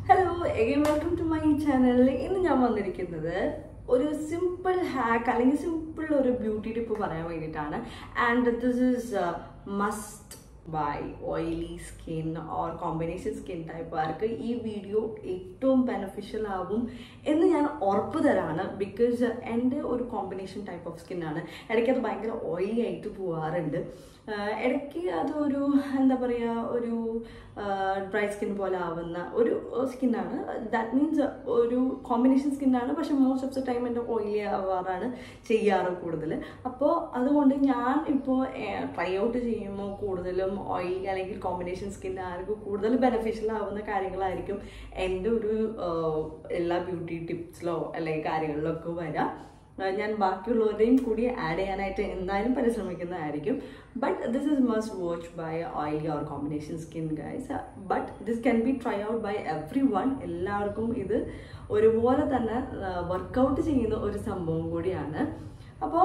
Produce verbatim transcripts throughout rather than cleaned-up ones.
Hello, again welcome to my channel. ഇന്ന് ഞാൻ വന്നിരിക്കുന്നത് ഒരു സിമ്പിൾ ഹാക്ക് അല്ലെങ്കിൽ സിമ്പിൾ ഒരു ബ്യൂട്ടി ടിപ്പ് പറയാൻ വേണ്ടിയിട്ടാണ്. And this is must by oily skin or combination skin ടൈപ്പുകാർക്ക് ഈ വീഡിയോ ഏറ്റവും ബെനിഫിഷ്യൽ ആവും എന്ന് ഞാൻ ഉറപ്പ് തരാണ്. ബിക്കോസ് എൻ്റെ ഒരു കോമ്പിനേഷൻ ടൈപ്പ് ഓഫ് സ്കിന്നാണ്. ഇടയ്ക്ക് അത് ഭയങ്കര ഓയിലി ആയിട്ട് പോകാറുണ്ട്. ഇടയ്ക്ക് അതൊരു എന്താ പറയുക ഒരു ഡ്രൈ സ്കിൻ പോലെ ആവുന്ന ഒരു സ്കിന്നാണ്. ദാറ്റ് മീൻസ് ഒരു കോമ്പിനേഷൻ സ്കിന്നാണ്. പക്ഷെ മോസ്റ്റ് ഓഫ് ദ ടൈം എൻ്റെ ഓയിലി ആവാറാണ് ചെയ്യാറ് കൂടുതൽ. അപ്പോൾ അതുകൊണ്ട് ഞാൻ ഇപ്പോൾ ട്രൈ ഔട്ട് ചെയ്യുമ്പോൾ കൂടുതലും ഓയിലി അല്ലെങ്കിൽ കോമ്പിനേഷൻ സ്കിൻ ആർക്കും കൂടുതൽ ബെനിഫിഷ്യൽ ആവുന്ന കാര്യങ്ങളായിരിക്കും എൻ്റെ ഒരു എല്ലാ ബ്യൂട്ടി ടിപ്സിലോ അല്ലെങ്കിൽ കാര്യങ്ങളിലൊക്കെ വരാം. ഞാൻ ബാക്കിയുള്ളവരെയും കൂടി ആഡ് ചെയ്യാനായിട്ട് എന്തായാലും പരിശ്രമിക്കുന്നതായിരിക്കും. But this is must watch by oily or combination skin guys. But this can be try out by everyone. എല്ലാവർക്കും ഇത് ഒരുപോലെ തന്നെ വർക്കൗട്ട് ചെയ്യുന്ന ഒരു സംഭവം കൂടിയാണ്. അപ്പോൾ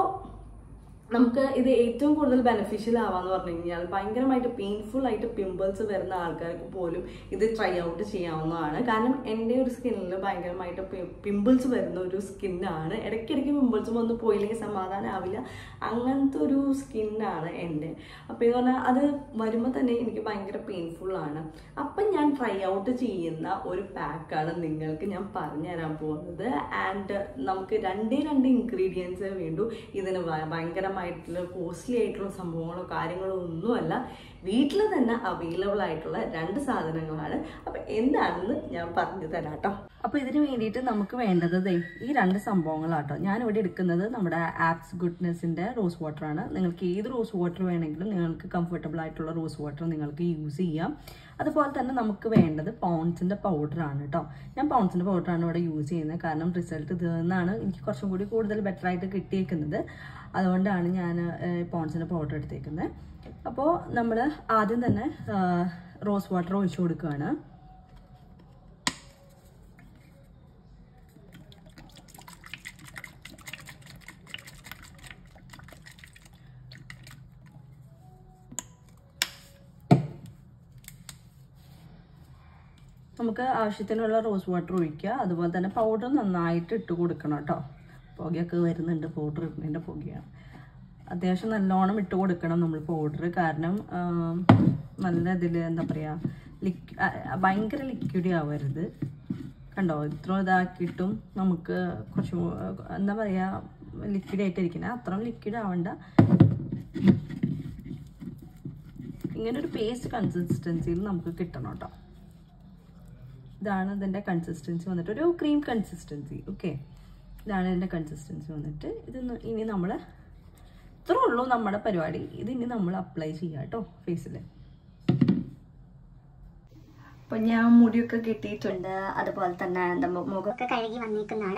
നമുക്ക് ഇത് ഏറ്റവും കൂടുതൽ ബെനിഫിഷ്യൽ ആവാന്ന് പറഞ്ഞു കഴിഞ്ഞാൽ ഭയങ്കരമായിട്ട് പെയിൻഫുൾ ആയിട്ട് പിമ്പിൾസ് വരുന്ന ആൾക്കാർക്ക് പോലും ഇത് ട്രൈ ഔട്ട് ചെയ്യാവുന്നതാണ്. കാരണം എൻ്റെ ഒരു സ്കിന്നിൽ ഭയങ്കരമായിട്ട് പിമ്പിൾസ് വരുന്ന ഒരു സ്കിന്നാണ്. ഇടയ്ക്കിടയ്ക്ക് പിമ്പിൾസ് വന്ന് പോയില്ലെങ്കിൽ സമാധാനം ആവില്ല. അങ്ങനത്തെ ഒരു സ്കിന്നാണ് എൻ്റെ. അപ്പോൾ എന്ന് പറഞ്ഞാൽ അത് വരുമ്പോൾ തന്നെ എനിക്ക് ഭയങ്കര പെയിൻഫുള്ളാണ്. അപ്പം ഞാൻ ട്രൈ ഔട്ട് ചെയ്യുന്ന ഒരു പാക്കാണ് നിങ്ങൾക്ക് ഞാൻ പറഞ്ഞു തരാൻ പോകുന്നത്. ആൻഡ് നമുക്ക് രണ്ടേ രണ്ട് ഇൻഗ്രീഡിയൻസേ വേണ്ടൂ. ഇതിന് ഭയങ്കര കോസ്റ്റ്ലി ആയിട്ടുള്ള സംഭവങ്ങളോ കാര്യങ്ങളോ ഒന്നുമല്ല. വീട്ടിൽ തന്നെ അവൈലബിൾ ആയിട്ടുള്ള രണ്ട് സാധനങ്ങളാണ്. അപ്പൊ എന്താണെന്ന് ഞാൻ പറഞ്ഞു തരാം കേട്ടോ. അപ്പൊ ഇതിന് വേണ്ടിയിട്ട് നമുക്ക് വേണ്ടത് ഈ രണ്ട് സംഭവങ്ങളാട്ടോ. ഞാൻ ഇവിടെ എടുക്കുന്നത് നമ്മുടെ ആപ്സ് ഗുഡ്നെസിന്റെ റോസ് വാട്ടർ ആണ്. നിങ്ങൾക്ക് ഏത് റോസ് വാട്ടർ വേണമെങ്കിലും നിങ്ങൾക്ക് കംഫർട്ടബിൾ ആയിട്ടുള്ള റോസ് വാട്ടർ നിങ്ങൾക്ക് യൂസ് ചെയ്യാം. അതുപോലെ തന്നെ നമുക്ക് വേണ്ടത് പോൺസിന്റെ പൗഡർ ആണ് കേട്ടോ. ഞാൻ പോൺസിന്റെ പൗഡറാണ് ഇവിടെ യൂസ് ചെയ്യുന്നത്. കാരണം റിസൾട്ട് ഇതിൽ നിന്നാണ് എനിക്ക് കുറച്ചും കൂടി കൂടുതൽ ബെറ്റർ ആയിട്ട് കിട്ടിയേക്കുന്നത്. അതുകൊണ്ടാണ് ഞാൻ പോൺസിന്റെ പൗഡർ എടുത്തേക്കുന്നത്. അപ്പോൾ നമ്മൾ ആദ്യം തന്നെ റോസ് വാട്ടർ ഒഴിച്ചു കൊടുക്കുകയാണ്. നമുക്ക് ആവശ്യത്തിനുള്ള റോസ് വാട്ടർ ഒഴിക്കുക. അതുപോലെ തന്നെ പൗഡർ നന്നായിട്ട് ഇട്ട് കൊടുക്കണം കേട്ടോ. പുകയൊക്കെ വരുന്നുണ്ട്. പൗഡർ ഇടുന്നതിൻ്റെ പുകയാണ്. അത്യാവശ്യം നല്ലോണം ഇട്ട് കൊടുക്കണം നമ്മൾ പൗഡർ. കാരണം നല്ല ഇതിൽ എന്താ പറയുക ലിക് ഭയങ്കര ലിക്വിഡ് ആവരുത്. കണ്ടോ ഇത്ര ഇതാക്കിയിട്ടും നമുക്ക് കുറച്ച് എന്താ പറയുക ലിക്വിഡ് ആയിട്ടിരിക്കുന്നത്. അത്ര ലിക്വിഡ് ആവണ്ട. ഇങ്ങനൊരു പേസ്റ്റ് കൺസിസ്റ്റൻസിയിൽ നമുക്ക് കിട്ടണം കേട്ടോ. ഇതാണ് ഇതിൻ്റെ കൺസിസ്റ്റൻസി വന്നിട്ട് ഒരു ക്രീം കൺസിസ്റ്റൻസി. ഓക്കെ, ഇതാണ് ഇതിൻ്റെ കൺസിസ്റ്റൻസി വന്നിട്ട്. ഇത് ഇനി നമ്മൾ ഇത്രേ ഉള്ളൂ നമ്മുടെ പരിപാടി. ഇത് ഇനി നമ്മൾ അപ്ലൈ ചെയ്യാം കേട്ടോ ഫേസിൽ. അപ്പോൾ ഞാൻ മുടിയൊക്കെ കെട്ടിയിട്ടുണ്ട്. അതുപോലെ തന്നെ എന്താ മുഖമൊക്കെ കഴുകി വന്നിരിക്കുന്നതാണ്.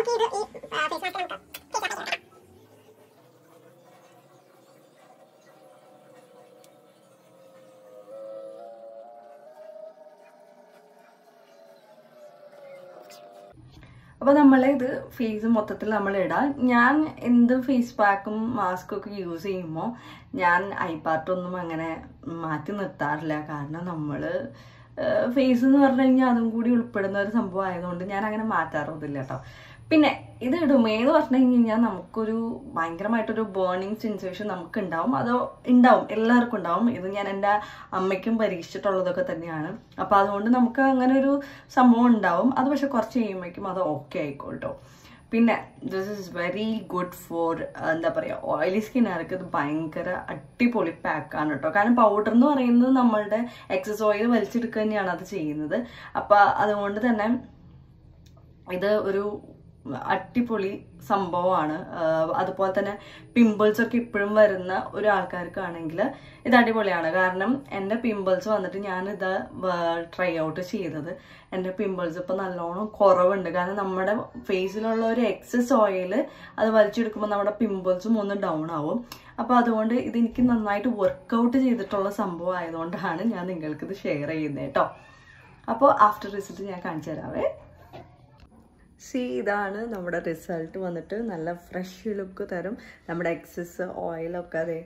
അപ്പോൾ നമ്മളിത് ഫേസ് മൊത്തത്തിൽ നമ്മൾ ഇടാം. ഞാൻ എന്ത് ഫേസ് പാക്കും മാസ്കും ഒക്കെ യൂസ് ചെയ്യുമ്പോൾ ഞാൻ ഐ പാർട്ടൊന്നും അങ്ങനെ മാറ്റി നിർത്താറില്ല. കാരണം നമ്മൾ ഫേസ് എന്ന് പറഞ്ഞു കഴിഞ്ഞാൽ അതും കൂടി ഉൾപ്പെടുന്ന ഒരു സംഭവം ആയതുകൊണ്ട് ഞാൻ അങ്ങനെ മാറ്റാറൊന്നുമില്ല കേട്ടോ. പിന്നെ ഇത് ഇടുമേന്ന് പറഞ്ഞു കഴിഞ്ഞാൽ നമുക്കൊരു ഭയങ്കരമായിട്ടൊരു ബേണിങ് സെൻസേഷൻ നമുക്ക് ഉണ്ടാവും. അതോ ഉണ്ടാവും, എല്ലാവർക്കും ഉണ്ടാവും. ഇത് ഞാൻ എൻ്റെ അമ്മയ്ക്കും പരീക്ഷിച്ചിട്ടുള്ളതൊക്കെ തന്നെയാണ്. അപ്പം അതുകൊണ്ട് നമുക്ക് അങ്ങനെ ഒരു സംഭവം ഉണ്ടാവും. അത് പക്ഷെ കുറച്ച് കഴിയുമ്പോഴേക്കും അത് ഓക്കെ ആയിക്കോട്ടോ. പിന്നെ this is very good for എന്താ പറയുക ഓയിലി സ്കിന്നുകാർക്ക് ഇത് ഭയങ്കര അടിപൊളി പാക്കാണ് കേട്ടോ. കാരണം പൗഡർ എന്ന് പറയുന്നത് നമ്മളുടെ എക്സസ് ഓയിൽ വലിച്ചെടുക്കുക തന്നെയാണ് അത് ചെയ്യുന്നത്. അപ്പം അതുകൊണ്ട് തന്നെ ഇത് ഒരു അടിപൊളി സംഭവമാണ്. അതുപോലെ തന്നെ പിമ്പിൾസ് ഒക്കെ ഇപ്പോഴും വരുന്ന ഒരു ആൾക്കാർക്കാണെങ്കിൽ ഇത് അടിപൊളിയാണ്. കാരണം എൻ്റെ പിമ്പിൾസ് വന്നിട്ട് ഞാനിത് ട്രൈ ഔട്ട് ചെയ്തത് എൻ്റെ പിമ്പിൾസ് ഇപ്പോൾ നല്ലോണം കുറവുണ്ട്. കാരണം നമ്മുടെ ഫേസിലുള്ള ഒരു എക്സസ് ഓയിൽ അത് വലിച്ചെടുക്കുമ്പോൾ നമ്മുടെ പിമ്പിൾസും ഒന്ന് ഡൗൺ ആവും. അപ്പോൾ അതുകൊണ്ട് ഇതെനിക്ക് നന്നായിട്ട് വർക്കൗട്ട് ചെയ്തിട്ടുള്ള സംഭവം ആയതുകൊണ്ടാണ് ഞാൻ നിങ്ങൾക്കിത് ഷെയർ ചെയ്യുന്നത് കേട്ടോ. അപ്പോൾ ആഫ്റ്റർ റിസൾട്ട് ഞാൻ കാണിച്ചു തരാവേ. സി ഇതാണ് നമ്മുടെ റിസൾട്ട് വന്നിട്ട്. നല്ല ഫ്രഷ് ലുക്ക് തരും. നമ്മുടെ എക്സസ് ഓയിലൊക്കെ അതെ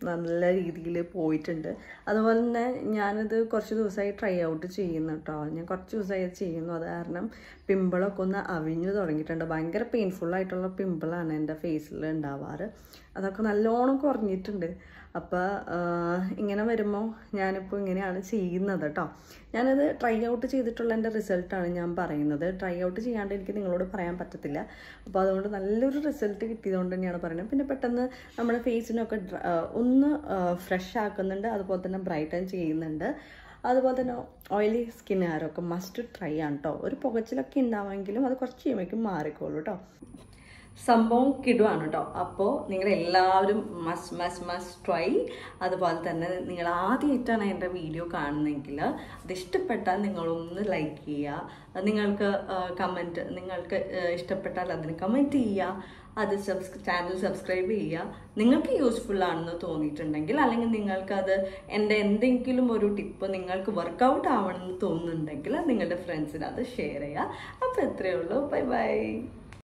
നല്ല രീതിയിൽ പോയിട്ടുണ്ട്. അതുപോലെ തന്നെ ഞാനിത് കുറച്ച് ദിവസമായി ട്രൈ ഔട്ട് ചെയ്യുന്നു കേട്ടോ. ഞാൻ കുറച്ച് ദിവസമായി ചെയ്യുന്നു. അത് കാരണം പിമ്പിളൊക്കെ ഒന്ന് അവിഞ്ഞു തുടങ്ങിയിട്ടുണ്ട്. ഭയങ്കര പെയിൻഫുള്ളായിട്ടുള്ള പിമ്പിളാണ് എൻ്റെ ഫേസിൽ ഉണ്ടാവാറ്. അതൊക്കെ നല്ലോണം കുറഞ്ഞിട്ടുണ്ട്. അപ്പോൾ ഇങ്ങനെ വരുമ്പോൾ ഞാനിപ്പോൾ ഇങ്ങനെയാണ് ചെയ്യുന്നത് കേട്ടോ. ഞാനത് ട്രൈ ഔട്ട് ചെയ്തിട്ടുള്ള എൻ്റെ റിസൾട്ടാണ് ഞാൻ പറയുന്നത്. ട്രൈ ഔട്ട് ചെയ്യാണ്ട് എനിക്ക് നിങ്ങളോട് പറയാൻ പറ്റത്തില്ല. അപ്പോൾ അതുകൊണ്ട് നല്ലൊരു റിസൾട്ട് കിട്ടിയതുകൊണ്ട് തന്നെയാണ് പറയുന്നത്. പിന്നെ പെട്ടെന്ന് നമ്മുടെ ഫേസിനൊക്കെ ഒന്ന് ഫ്രഷ് ആക്കുന്നുണ്ട്, അതുപോലെ തന്നെ ബ്രൈറ്റൻ ചെയ്യുന്നുണ്ട്. അതുപോലെ തന്നെ ഓയിലി സ്കിന്നുകാരൊക്കെ മസ്റ്റ് ട്രൈ ആണ് കേട്ടോ. ഒരു പുകച്ചിലൊക്കെ ഉണ്ടാവുമെങ്കിലും അത് കുറച്ച് കഴിയുമ്പോഴേക്കും മാറിക്കോളൂ കേട്ടോ. സംഭവം കിടുവാണ് കേട്ടോ. അപ്പോൾ നിങ്ങളെല്ലാവരും മസ്റ്റ് മസ്റ്റ് മസ്റ്റ് ട്രൈ. അതുപോലെ തന്നെ നിങ്ങൾ ആദ്യമായിട്ടാണ് എൻ്റെ വീഡിയോ കാണുന്നതെങ്കിൽ അത് ഇഷ്ടപ്പെട്ടാൽ നിങ്ങളൊന്ന് ലൈക്ക് ചെയ്യുക. നിങ്ങൾക്ക് കമൻറ്റ് നിങ്ങൾക്ക് ഇഷ്ടപ്പെട്ടാൽ അതിന് കമൻറ്റ് ചെയ്യുക. അത് സബ്സ് ചാനൽ സബ്സ്ക്രൈബ് ചെയ്യുക. നിങ്ങൾക്ക് യൂസ്ഫുൾ ആണെന്ന് തോന്നിയിട്ടുണ്ടെങ്കിൽ, അല്ലെങ്കിൽ നിങ്ങൾക്കത് എൻ്റെ എന്തെങ്കിലും ഒരു ടിപ്പ് നിങ്ങൾക്ക് വർക്കൗട്ട് ആവണമെന്ന് തോന്നുന്നുണ്ടെങ്കിൽ നിങ്ങളുടെ ഫ്രണ്ട്സിന് അത് ഷെയർ ചെയ്യുക. അപ്പോൾ എത്രയേ ഉള്ളൂ. Bye by.